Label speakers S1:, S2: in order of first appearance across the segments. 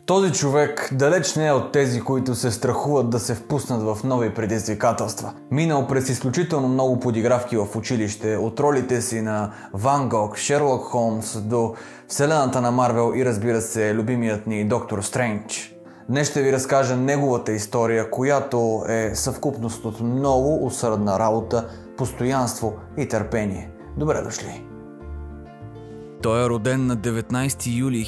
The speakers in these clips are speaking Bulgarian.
S1: Този човек далеч не е от тези, които се страхуват да се впуснат в нови предизвикателства. Минал през изключително много подигравки в училище, от ролите си на Ван Гог, Шерлок Холмс до вселената на Марвел и, разбира се, любимият ни Доктор Стрендж. Днес ще ви разкажа неговата история, която е съвкупност от много усърдна работа, постоянство и търпение. Добре дошли!
S2: Той е роден на 19 юли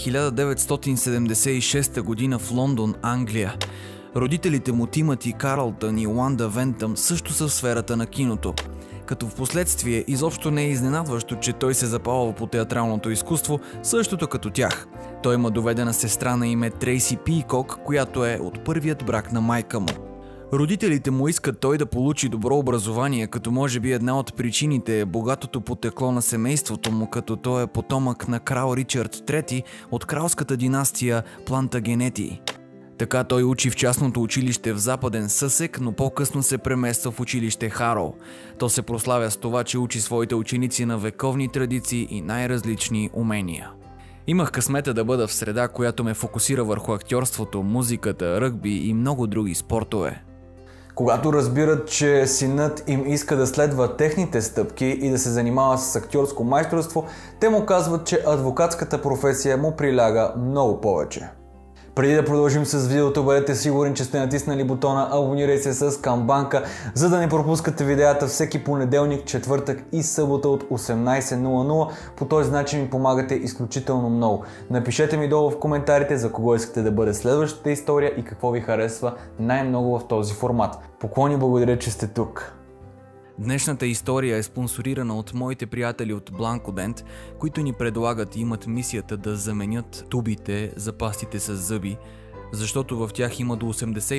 S2: 1976 година в Лондон, Англия. Родителите му Тимати Карлтън и Уанда Вентъм също са в сферата на киното. Като в последствие изобщо не е изненадващо, че той се запалва по театралното изкуство, същото като тях. Той има доведена сестра на име Трейси Пийкок, която е от първият брак на майка му. Родителите му искат той да получи добро образование, като може би една от причините е богатото потекло на семейството му, като той е потомък на крал Ричард III от кралската династия Плантагенети. Така той учи в частното училище в Западен Съсек, но по-късно се премества в училище Хароу. То се прославя с това, че учи своите ученици на вековни традиции и най-различни умения. Имах късмета да бъда в среда, която ме фокусира върху актьорството, музиката, ръгби и много други спортове.
S1: Когато разбират, че синът им иска да следва техните стъпки и да се занимава с актьорско майсторство, те му казват, че адвокатската професия му приляга много повече. Преди да продължим с видеото, бъдете сигурни, че сте натиснали бутона абонирай се с камбанка, за да не пропускате видеята всеки понеделник, четвъртък и събота от 18:00. По този начин ми помагате изключително много. Напишете ми долу в коментарите за кого искате да бъде следващата история и какво ви харесва най-много в този формат. Поклони, благодаря, че сте тук.
S2: Днешната история е спонсорирана от моите приятели от Бланкодент, които ни предлагат и имат мисията да заменят тубите за пастите с зъби, защото в тях има до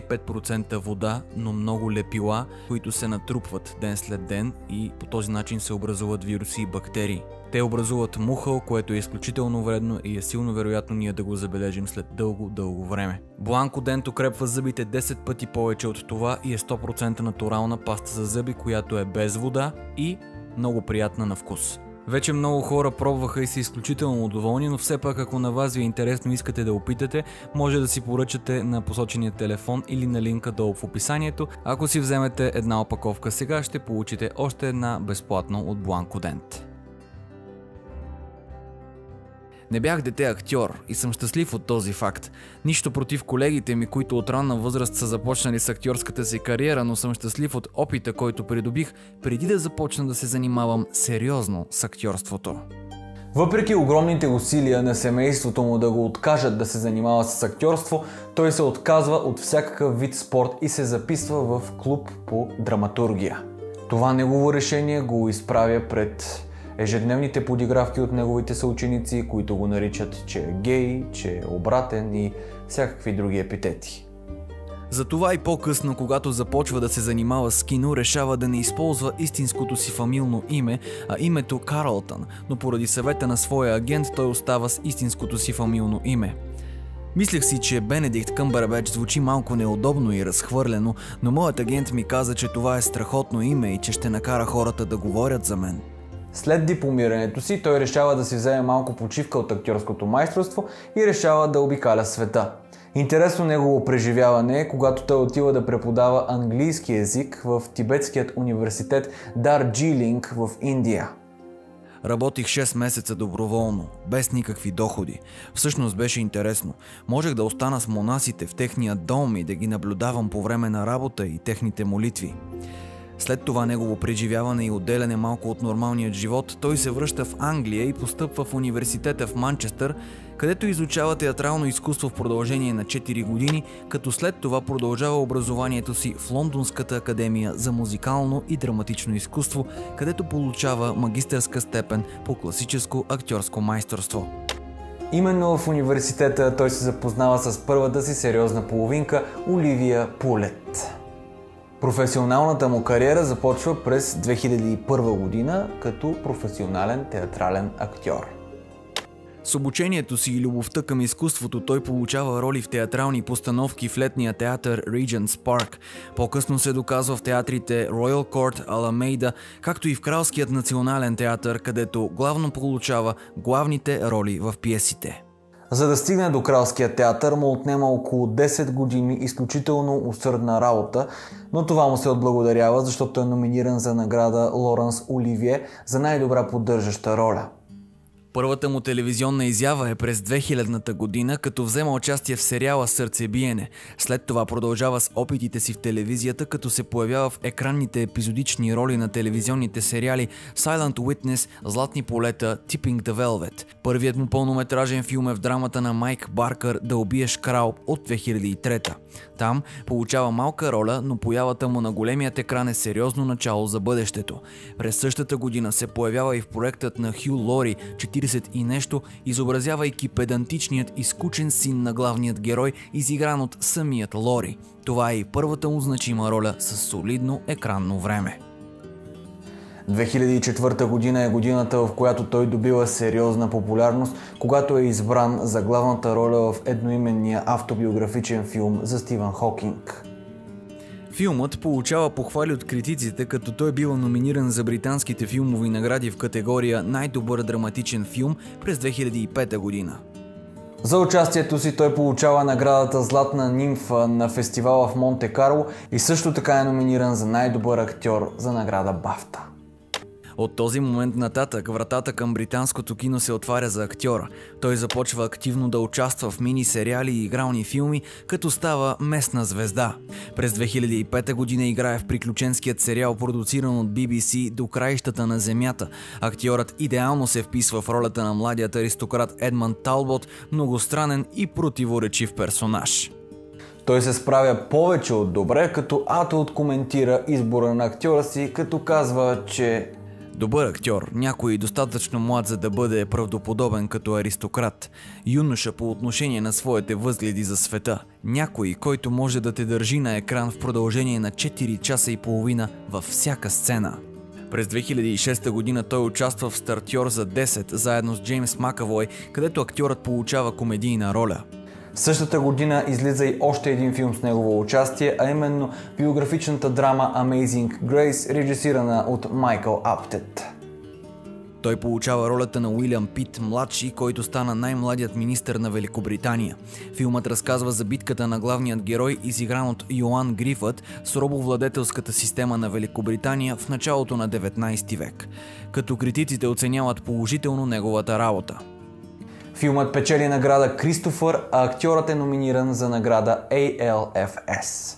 S2: 85% вода, но много лепила, които се натрупват ден след ден и по този начин се образуват вируси и бактерии. Те образуват мухъл, което е изключително вредно и е силно вероятно ние да го забележим след дълго време. Бланкодент укрепва зъбите 10 пъти повече от това и е 100% натурална паста за зъби, която е без вода и много приятна на вкус. Вече много хора пробваха и са изключително доволни, но все пак ако на вас ви е интересно и искате да опитате, може да си поръчате на посочения телефон или на линка долу в описанието. Ако си вземете една опаковка сега, ще получите още една безплатно от Бланкодент. Не бях дете актьор и съм щастлив от този факт. Нищо против колегите ми, които от ранна възраст са започнали с актьорската си кариера, но съм щастлив от опита, който придобих преди да започна да се занимавам сериозно с актьорството.
S1: Въпреки огромните усилия на семейството му да го откажат да се занимава с актьорство, той се отказва от всякакъв вид спорт и се записва в клуб по драматургия. Това негово решение го изправя пред ежедневните подигравки от неговите съученици, които го наричат, че е гей, че е обратен и всякакви други епитети.
S2: Затова и по-късно, когато започва да се занимава с кино, решава да не използва истинското си фамилно име, а името Карлтън, но поради съвета на своя агент той остава с истинското си фамилно име. Мислех си, че Бенедикт Къмбърбеч звучи малко неудобно и разхвърлено, но моят агент ми каза, че това е страхотно име и че ще накара хората да говорят за мен.
S1: След дипломирането си, той решава да си вземе малко почивка от актьорското майсторство и решава да обикаля света. Интересно негово преживяване е, когато той отива да преподава английски език в тибетският университет Дарджилинг в Индия.
S2: Работих 6 месеца доброволно, без никакви доходи. Всъщност беше интересно. Можех да остана с монасите в техния дом и да ги наблюдавам по време на работа и техните молитви. След това негово преживяване и отделяне малко от нормалният живот, той се връща в Англия и постъпва в университета в Манчестър, където изучава театрално изкуство в продължение на 4 години, като след това продължава образованието си в Лондонската академия за музикално и драматично изкуство, където получава магистърска степен по класическо актьорско майсторство.
S1: Именно в университета той се запознава с първата си сериозна половинка Оливия Пулет. Професионалната му кариера започва през 2001 година като професионален театрален актьор.
S2: С обучението си и любовта към изкуството той получава роли в театрални постановки в летния театър Regent's Park. По-късно се доказва в театрите Royal Court, Аламейда, както и в Кралският национален театър, където главно получава главните роли в пиесите.
S1: За да стигне до Кралския театър му отнема около 10 години изключително усърдна работа, но това му се отблагодарява, защото е номиниран за награда Лоранс Оливие за най-добра поддържаща роля.
S2: Първата му телевизионна изява е през 2000-та година, като взема участие в сериала "Сърцебиене". След това продължава с опитите си в телевизията, като се появява в екранните епизодични роли на телевизионните сериали Silent Witness, Златни полета, Tipping the Velvet. Първият му пълнометражен филм е в драмата на Майк Баркър "Да убиеш крал" от 2003-та. Там получава малка роля, но появата му на големият екран е сериозно начало за бъдещето. През същата година се появява и в проектът на Хю Лори "40 и нещо", изобразявайки педантичният и скучен син на главният герой, изигран от самият Лори. Това е и първата му значима роля с солидно екранно време.
S1: 2004 година е годината, в която той добива сериозна популярност, когато е избран за главната роля в едноименния автобиографичен филм за Стивън Хокинг.
S2: Филмът получава похвали от критиците, като той бива номиниран за британските филмови награди в категория "Най-добър драматичен филм" през 2005 година.
S1: За участието си той получава наградата Златна нимфа на фестивала в Монте Карло и също така е номиниран за най-добър актьор за награда Бафта.
S2: От този момент нататък вратата към британското кино се отваря за актьора. Той започва активно да участва в мини-сериали и игрални филми, като става местна звезда. През 2005 година играе в приключенският сериал, продуциран от BBC "До краищата на земята". Актьорът идеално се вписва в ролята на младият аристократ Едмънд Талбот, многостранен и противоречив персонаж.
S1: Той се справя повече от добре, като Ато откоментира избора на актьора си, като казва, че
S2: добър актьор, някой достатъчно млад, за да бъде правдоподобен като аристократ, юноша по отношение на своите възгледи за света, някой, който може да те държи на екран в продължение на 4 часа и половина във всяка сцена. През 2006 година той участва в "Стартьор за 10" заедно с Джеймс Макавой, където актьорът получава комедийна роля.
S1: Същата година излиза и още един филм с негово участие, а именно биографичната драма Amazing Grace, режисирана от Майкъл Аптет.
S2: Той получава ролята на Уилям Пит младши, който стана най-младият министър на Великобритания. Филмът разказва за битката на главният герой, изигран от Йоан Грифът, с робовладетелската система на Великобритания в началото на 19 век, като критиците оценяват положително неговата работа.
S1: Филмът печели награда Кристофър, а актьорът е номиниран за награда ALFS.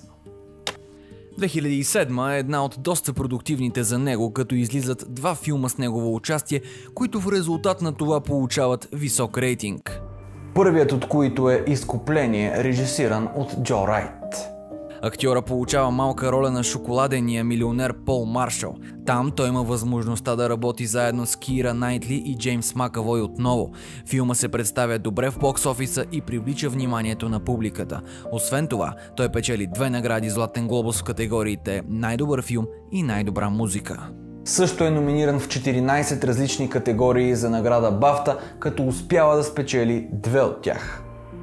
S2: 2007 е една от доста продуктивните за него, като излизат 2 филма с негово участие, които в резултат на това получават висок рейтинг.
S1: Първият от които е "Изкупление", режисиран от Джо Райт.
S2: Актьора получава малка роля на шоколадения милионер Пол Маршал. Там той има възможността да работи заедно с Кира Найтли и Джеймс Макавой отново. Филма се представя добре в бокс-офиса и привлича вниманието на публиката. Освен това, той печели 2 награди Златен глобус в категориите "Най-добър филм" и "Най-добра музика".
S1: Също е номиниран в 14 различни категории за награда Бафта, като успява да спечели 2 от тях.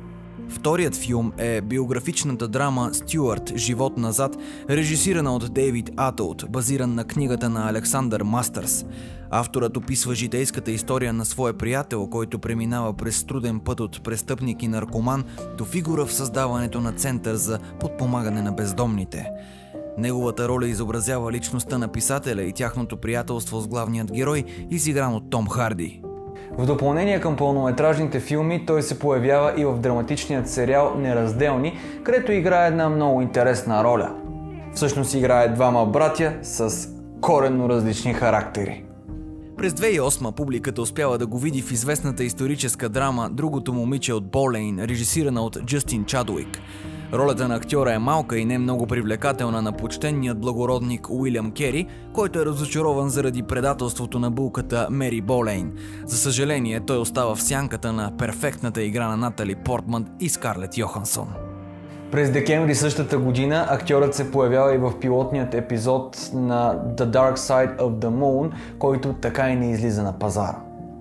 S2: Вторият филм е биографичната драма "Стюарт. Живот назад", режисирана от Дейвид Атълт, базиран на книгата на Александър Мастърс. Авторът описва житейската история на своя приятел, който преминава през труден път от престъпник и наркоман до фигура в създаването на център за подпомагане на бездомните. Неговата роля изобразява личността на писателя и тяхното приятелство с главният герой, изигран от Том Харди.
S1: В допълнение към пълнометражните филми, той се появява и в драматичният сериал "Неразделни", където играе една много интересна роля. Всъщност играе 2 братя с коренно различни характери.
S2: През 2008 публиката успява да го види в известната историческа драма "Другото момиче от Болейн", режисирана от Джастин Чадуик. Ролята на актьора е малка и не много привлекателна на почтенният благородник Уилям Кери, който е разочарован заради предателството на булката Мери Болейн. За съжаление, той остава в сянката на перфектната игра на Натали Портман и Скарлет Йохансон.
S1: През декември същата година актьорът се появява и в пилотният епизод на The Dark Side of the Moon, който така и не излиза на пазара.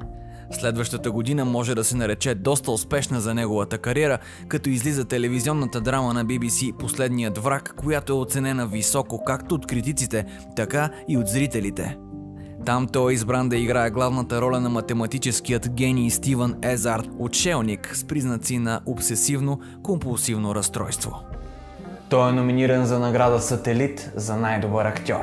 S2: Следващата година може да се нарече доста успешна за неговата кариера, като излиза телевизионната драма на BBC "Последният враг", която е оценена високо както от критиците, така и от зрителите. Там той е избран да играе главната роля на математическият гений Стивън Езард, отшелник с признаци на обсесивно-компулсивно разстройство.
S1: Той е номиниран за награда Сателит за най-добър актьор.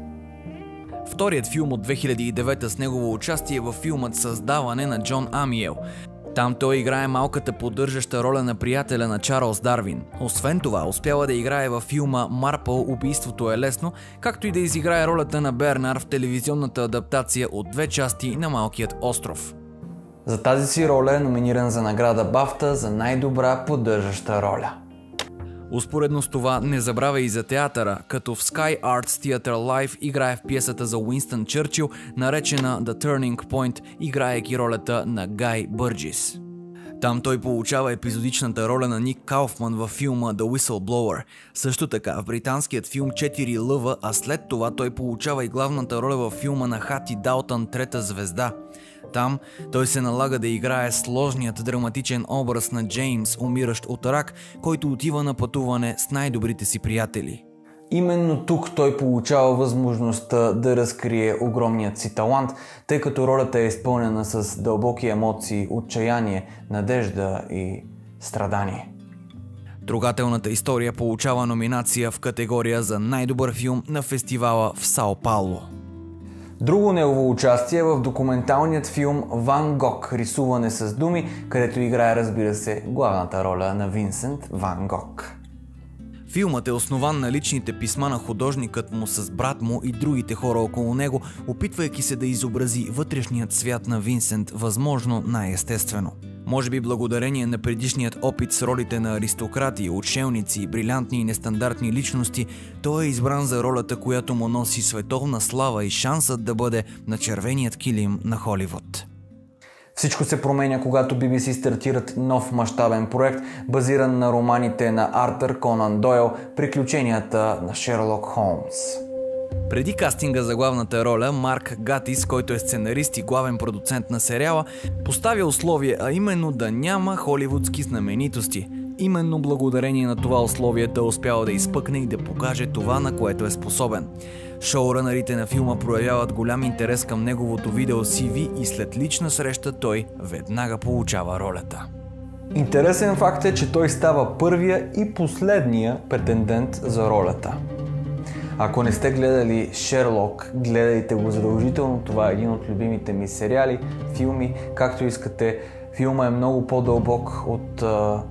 S2: Вторият филм от 2009 с негово участие във филмът Създаване на Джон Амиел. Там той играе малката поддържаща роля на приятеля на Чарлз Дарвин. Освен това, успява да играе във филма Марпъл "Убийството е лесно", както и да изиграе ролята на Бернар в телевизионната адаптация от 2 части на Малкият остров.
S1: За тази си роля е номиниран за награда Бафта за най-добра поддържаща роля.
S2: Успоредно с това не забравя и за театъра, като в Sky Arts Theatre Live играе в пиесата за Уинстън Чърчил, наречена The Turning Point, играейки ролята на Гай Бърджис. Там той получава епизодичната роля на Ник Кауфман във филма The Whistleblower. Също така в британският филм 4 лъва, а след това той получава и главната роля във филма на Хати Далтън "Трета звезда". Там той се налага да играе сложният драматичен образ на Джеймс, умиращ от рак, който отива на пътуване с най-добрите си приятели.
S1: Именно тук той получава възможността да разкрие огромният си талант, тъй като ролята е изпълнена с дълбоки емоции, отчаяние, надежда и страдание.
S2: Трогателната история получава номинация в категория за най-добър филм на фестивала в Сао Пауло.
S1: Друго негово участие е в документалният филм Ван Гог, рисуване с думи, където играе, разбира се, главната роля на Винсент Ван Гог.
S2: Филмът е основан на личните писма на художникът му с брат му и другите хора около него, опитвайки се да изобрази вътрешният свят на Винсент възможно най-естествено. Може би благодарение на предишният опит с ролите на аристократи, отшелници, брилянтни и нестандартни личности, той е избран за ролята, която му носи световна слава и шансът да бъде на червеният килим на Холивуд.
S1: Всичко се променя, когато BBC стартират нов мащабен проект, базиран на романите на Артър Конан Дойл "Приключенията на Шерлок Холмс".
S2: Преди кастинга за главната роля, Марк Гатис, който е сценарист и главен продуцент на сериала, поставя условие, а именно да няма холивудски знаменитости. Именно благодарение на това условие той успява да изпъкне и да покаже това, на което е способен. Шоуранърите на филма проявяват голям интерес към неговото видео CV и след лична среща той веднага получава ролята.
S1: Интересен факт е, че той става първия и последния претендент за ролята. Ако не сте гледали Шерлок, гледайте го задължително. Това е един от любимите ми сериали, филми, както искате. Филма е много по-дълбок от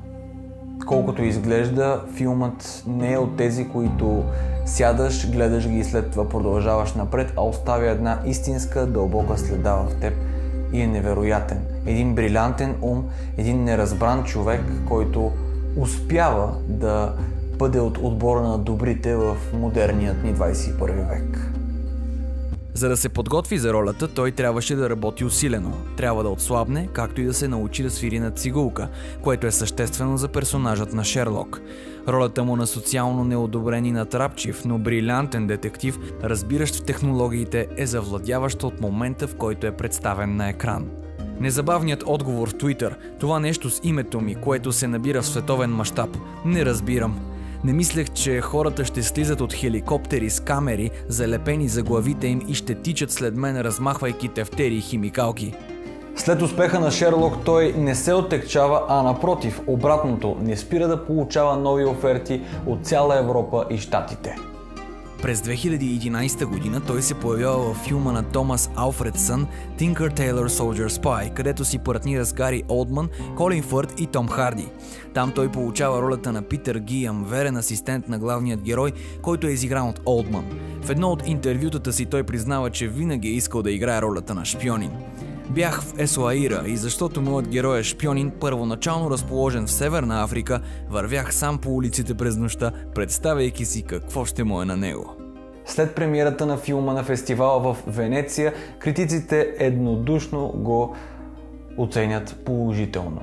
S1: колкото изглежда. Филмът не е от тези, които сядаш, гледаш ги и след това продължаваш напред, а оставя една истинска дълбока следа в теб и е невероятен. Един брилянтен ум, един неразбран човек, който успява да бъде от отбора на добрите в модерният ни 21 век.
S2: За да се подготви за ролята, той трябваше да работи усилено. Трябва да отслабне, както и да се научи да свири на цигулка, което е съществено за персонажът на Шерлок. Ролята му на социално неодобрен и натрапчив, но брилянтен детектив, разбиращ в технологиите, е завладяваща от момента, в който е представен на екран. Незабавният отговор в Twitter: "Това нещо с името ми, което се набира в световен мащаб. Не разбирам. Не мислех, че хората ще слизат от хеликоптери с камери, залепени за главите им и ще тичат след мен, размахвайки тефтери и химикалки."
S1: След успеха на Шерлок той не се оттекчава, а напротив, обратното, не спира да получава нови оферти от цяла Европа и Щатите.
S2: През 2011 година той се появява във филма на Томас Алфредсън Tinker Tailor Soldier Spy, където си партнира с Гари Олдман, Колин Фърт и Том Харди. Там той получава ролята на Питър Гиъм, верен асистент на главният герой, който е изигран от Олдман. В едно от интервютата си той признава, че винаги е искал да играе ролята на шпионин. "Бях в Есуаира и защото моят герой е шпионин, първоначално разположен в Северна Африка, вървях сам по улиците през нощта, представяйки си какво ще му е на него."
S1: След премиерата на филма на фестивала в Венеция, критиците еднодушно го оценят положително.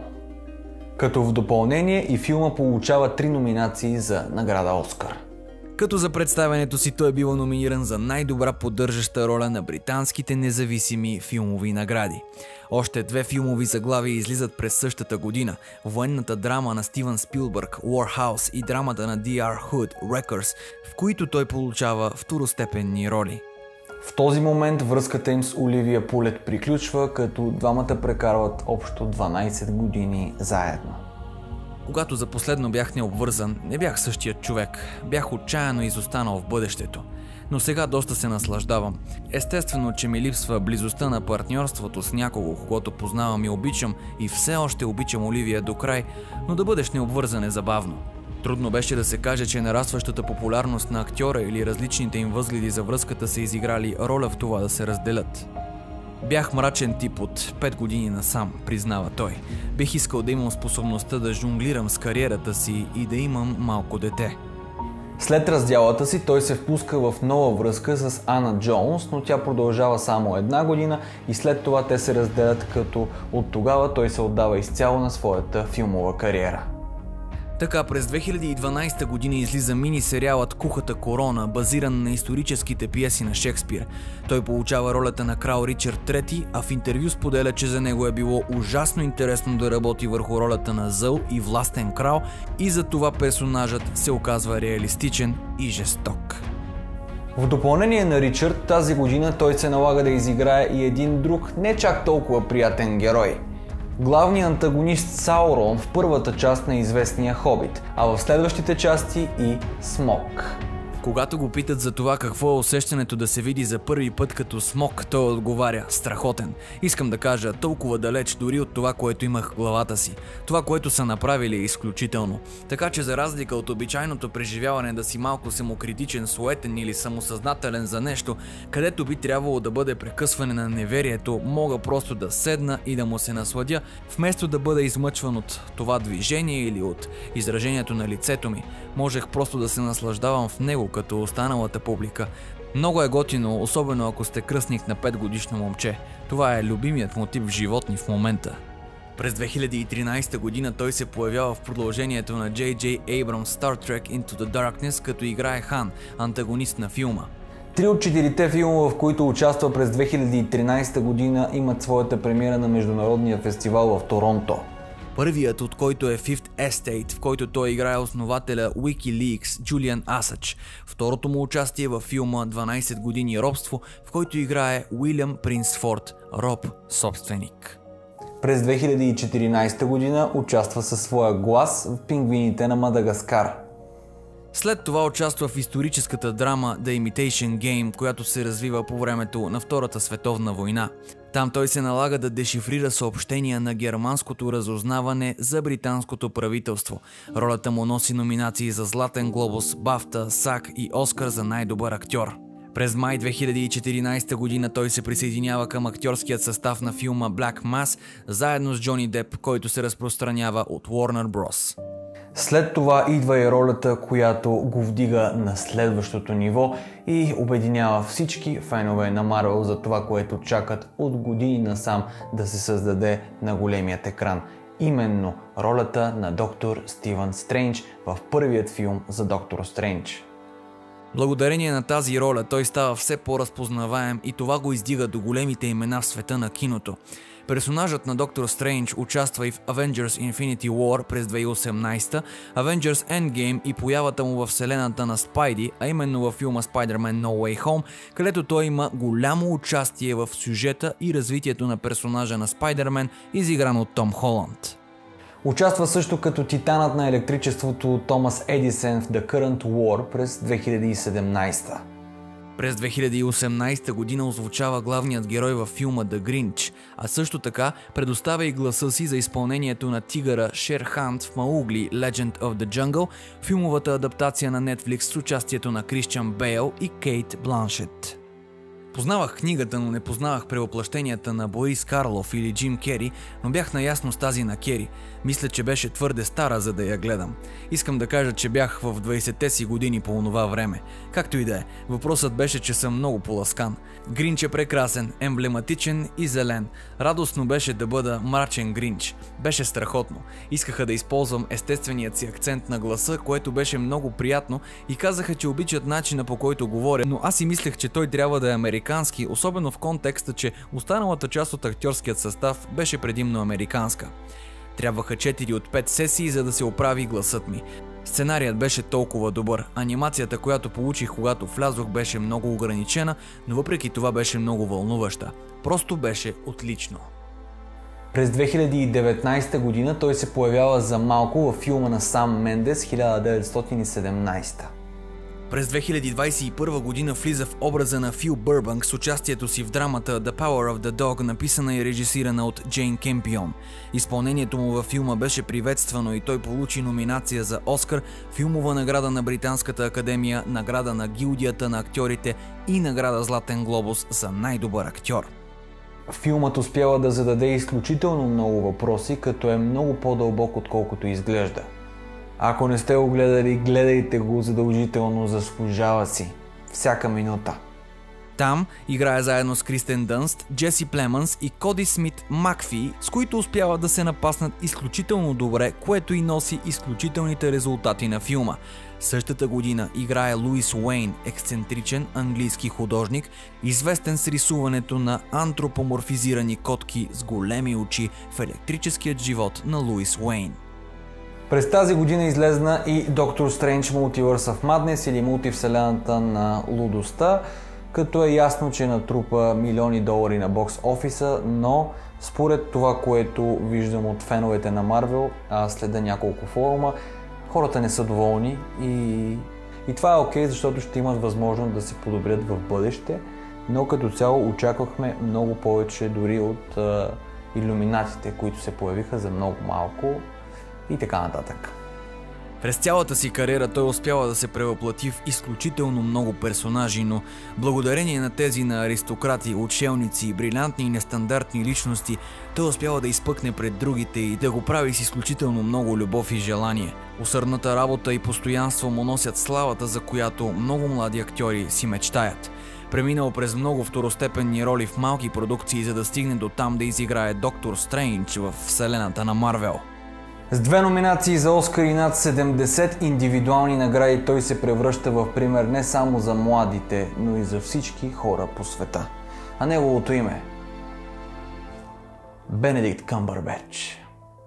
S1: Като в допълнение и филма получава 3 номинации за награда Оскар.
S2: Като за представянето си той е бил номиниран за най-добра поддържаща роля на британските независими филмови награди. Още 2 филмови заглавия излизат през същата година: военната драма на Стивън Спилбърг War House и драмата на D.R. Hood Wreckers, в които той получава второстепенни роли.
S1: В този момент връзката им с Оливия Пулет приключва, като двамата прекарват общо 12 години заедно.
S2: Когато за последно бях необвързан, не бях същият човек. Бях отчаяно изостанал в бъдещето. Но сега доста се наслаждавам. Естествено, че ми липсва близостта на партньорството с някого, когото познавам и обичам, и все още обичам Оливия до край, но да бъдеш необвързан е забавно. Трудно беше да се каже, че нарастващата популярност на актьора или различните им възгледи за връзката са изиграли роля в това да се разделят. Бях мрачен тип от 5 години насам, признава той. Бих искал да имам способността да жонглирам с кариерата си и да имам малко дете.
S1: След раздялата си той се впуска в нова връзка с Ана Джонс, но тя продължава само 1 година и след това те се разделят, като от тогава той се отдава изцяло на своята филмова кариера.
S2: Така през 2012 година излиза мини-сериалът Кухата корона, базиран на историческите пиеси на Шекспир. Той получава ролята на крал Ричард III, а в интервю споделя, че за него е било ужасно интересно да работи върху ролята на зъл и властен крал и за това персонажът се оказва реалистичен и жесток.
S1: В допълнение на Ричард, тази година той се налага да изиграе и един друг, не чак толкова приятен герой. Главният антагонист Саурон в първата част на известния Хобит, а в следващите части и Смок.
S2: Когато го питат за това какво е усещането да се види за първи път като Смок, той отговаря: страхотен. Искам да кажа, толкова далеч дори от това, което имах в главата си. Това, което са направили, е изключително. Така че за разлика от обичайното преживяване да си малко самокритичен, суетен или самосъзнателен за нещо, където би трябвало да бъде прекъсване на неверието, мога просто да седна и да му се насладя, вместо да бъда измъчван от това движение или от изражението на лицето ми. Можех просто да се наслаждавам в него, като останалата публика. Много е готино, особено ако сте кръстник на 5-годишно момче. Това е любимият мотив в животни в момента. През 2013 година той се появява в продължението на J.J. Abrams Star Trek Into the Darkness, като играе Хан, антагонист на филма.
S1: 3 от 4 филма, в които участва през 2013 година, имат своята премиера на Международния фестивал в Торонто.
S2: Първият от който е Fifth Estate, в който той играе основателя WikiLeaks Джулиан Асач. Второто му участие във филма 12 години робство, в който играе Уилям Принсфорд, роб собственик.
S1: През 2014 година участва със своя глас в Пингвините на Мадагаскар.
S2: След това участва в историческата драма The Imitation Game, която се развива по времето на Втората световна война. Там той се налага да дешифрира съобщения на германското разузнаване за британското правителство. Ролята му носи номинации за Златен глобус, Бафта, САК и Оскар за най-добър актьор. През май 2014 година той се присъединява към актьорският състав на филма Black Mass, заедно с Джони Деп, който се разпространява от Warner Bros.
S1: След това идва и ролята, която го вдига на следващото ниво и обединява всички фенове на Марвел за това, което чакат от години насам да се създаде на големият екран. Именно ролята на доктор Стивън Стрейндж в първият филм за Доктор Стрейндж.
S2: Благодарение на тази роля той става все по-разпознаваем и това го издига до големите имена в света на киното. Персонажът на Доктор Стрейндж участва и в Avengers Infinity War през 2018, Avengers Endgame и появата му във вселената на Спайди, а именно във филма Spider-Man No Way Home, където той има голямо участие в сюжета и развитието на персонажа на Spider-Man, изигран от Том Холанд.
S1: Участва също като титанът на електричеството Томас Едисън в The Current War през 2017.
S2: През 2018 година озвучава главният герой във филма The Grinch, а също така предоставя и гласа си за изпълнението на тигъра Шер Хан в Маугли Legend of the Jungle, филмовата адаптация на Netflix с участието на Кристиан Бейл и Кейт Бланшет. Познавах книгата, но не познавах превъплъщенията на Борис Карлов или Джим Кери, но бях наясно с тази на Кери. Мисля, че беше твърде стара, за да я гледам. Искам да кажа, че бях в 20-те си години по онова време. Както и да е, въпросът беше, че съм много поласкан. Гринч е прекрасен, емблематичен и зелен. Радостно беше да бъда мрачен Гринч. Беше страхотно. Искаха да използвам естественият си акцент на гласа, което беше много приятно и казаха, че обичат начина, по който говоря, но аз си мислех, че той трябва да е американски, особено в контекста, че останалата част от актьорският състав беше предимно американска. Трябваха 4 от 5 сесии, за да се оправи гласът ми. Сценарият беше толкова добър, анимацията, която получих когато влязох, беше много ограничена, но въпреки това беше много вълнуваща. Просто беше отлично.
S1: През 2019 година той се появява за малко във филма на Сам Мендес 1917.
S2: През 2021 година влиза в образа на Фил Бърбанк с участието си в драмата The Power of the Dog, написана и режисирана от Джейн Кемпион. Изпълнението му във филма беше приветствано и той получи номинация за Оскар, филмова награда на Британската академия, награда на гилдията на актьорите и награда Златен глобус за най-добър актьор.
S1: Филмът успява да зададе изключително много въпроси, като е много по-дълбок, отколкото изглежда. Ако не сте го гледали, гледайте го задължително, заслужава си. Всяка минута.
S2: Там играе заедно с Кристен Дънст, Джеси Племънс и Коди Смит Макфи, с които успяват да се напаснат изключително добре, което и носи изключителните резултати на филма. Същата година играе Луис Уейн, ексцентричен английски художник, известен с рисуването на антропоморфизирани котки с големи очи в електрическият живот на Луис Уейн.
S1: През тази година излезна и Доктор Стрендж Multiverse of Madness или мултивселената на лудостта, като е ясно, че натрупа милиони долари на бокс офиса, но според това, което виждам от феновете на Марвел, следа няколко форума, хората не са доволни и това е окей, защото ще имат възможност да се подобрят в бъдеще, но като цяло очаквахме много повече дори от илюминатите, които се появиха за много малко и така нататък.
S2: През цялата си кариера той успява да се превъплати в изключително много персонажи, но благодарение на тези на аристократи, отшелници, брилянтни и нестандартни личности, той успява да изпъкне пред другите и да го прави с изключително много любов и желание. Усърдната работа и постоянство му носят славата, за която много млади актьори си мечтаят. Преминал през много второстепенни роли в малки продукции, за да стигне до там да изиграе Доктор Стрендж в вселената на Марвел.
S1: С 2 номинации за Оскар и над 70 индивидуални награди той се превръща в пример не само за младите, но и за всички хора по света. А неговото име – Бенедикт Къмбърбеч.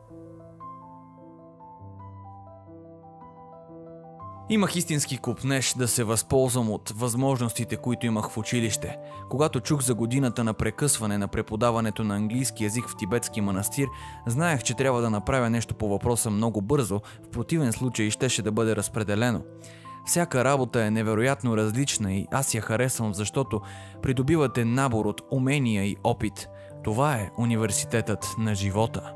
S2: Имах истински купнеж да се възползвам от възможностите, които имах в училище. Когато чух за годината на прекъсване на преподаването на английски език в тибетски манастир, знаех, че трябва да направя нещо по въпроса много бързо, в противен случай щеше да бъде разпределено. Всяка работа е невероятно различна и аз я харесвам, защото придобивате набор от умения и опит. Това е университетът на живота.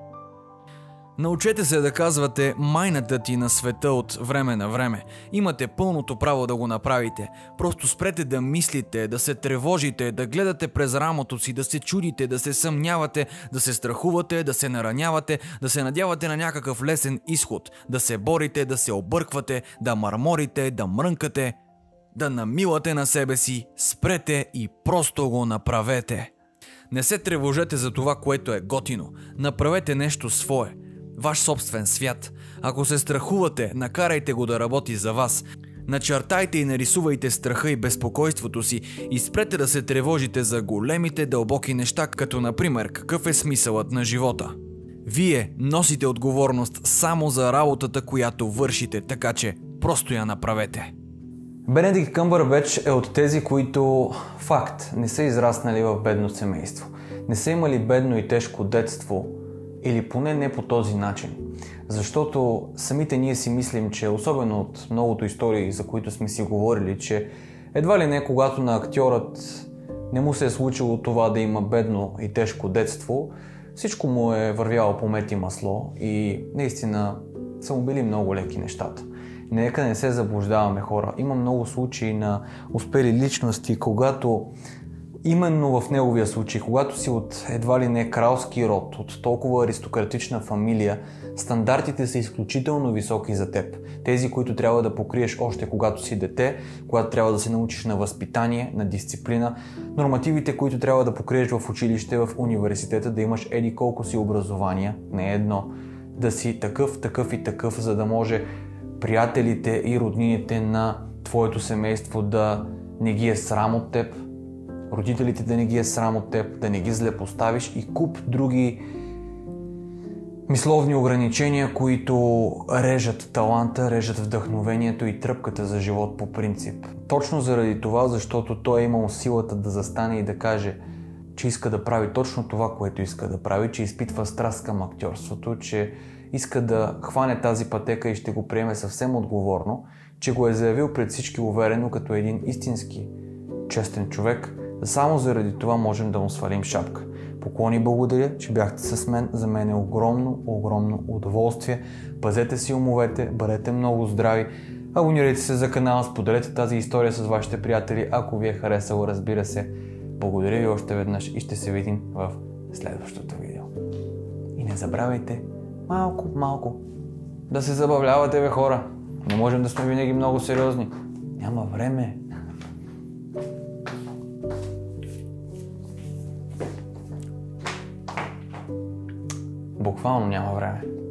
S2: Научете се да казвате майната ти на света от време на време. Имате пълното право да го направите. Просто спрете да мислите, да се тревожите, да гледате през рамото си, да се чудите, да се съмнявате, да се страхувате, да се наранявате, да се надявате на някакъв лесен изход, да се борите, да се обърквате, да мърморите, да мрънкате, да намилате на себе си. Спрете и просто го направете. Не се тревожете за това, което е готино. Направете нещо свое. Ваш собствен свят. Ако се страхувате, накарайте го да работи за вас. Начертайте и нарисувайте страха и безпокойството си и спрете да се тревожите за големите дълбоки неща, като например какъв е смисълът на живота. Вие носите отговорност само за работата, която вършите, така че просто я направете.
S1: Бенедикт Къмбърбеч е от тези, които факт не са израснали в бедно семейство. Не са имали бедно и тежко детство, или поне не по този начин. Защото самите ние си мислим, че особено от многото истории, за които сме си говорили, че едва ли не когато на актьорът не му се е случило това да има бедно и тежко детство, всичко му е вървяло по мед и масло и наистина са му били много леки нещата. Нека не се заблуждаваме, хора. Има много случаи на успели личности, когато именно в неговия случай, когато си от едва ли не кралски род, от толкова аристократична фамилия, стандартите са изключително високи за теб. Тези, които трябва да покриеш още когато си дете, когато трябва да се научиш на възпитание, на дисциплина, нормативите, които трябва да покриеш в училище, в университета, да имаш еди колко си образования, не едно, да си такъв, такъв и такъв, за да може приятелите и роднините на твоето семейство да не ги е срам от теб, родителите да не ги е срам от теб, да не ги злепоставиш и куп други мисловни ограничения, които режат таланта, режат вдъхновението и тръпката за живот по принцип. Точно заради това, защото той е имал силата да застане и да каже, че иска да прави точно това, което иска да прави, че изпитва страст към актьорството, че иска да хване тази пътека и ще го приеме съвсем отговорно, че го е заявил пред всички уверено като един истински честен човек. Само заради това можем да му свалим шапка. Поклони, благодаря, че бяхте с мен. За мен е огромно удоволствие. Пазете си умовете, бъдете много здрави. Абонирайте се за канала, споделете тази история с вашите приятели, ако ви е харесало, разбира се. Благодаря ви още веднъж и ще се видим в следващото видео. И не забравяйте малко да се забавлявате, бе, хора. Не можем да сме винаги много сериозни. Няма време. Буквално няма време.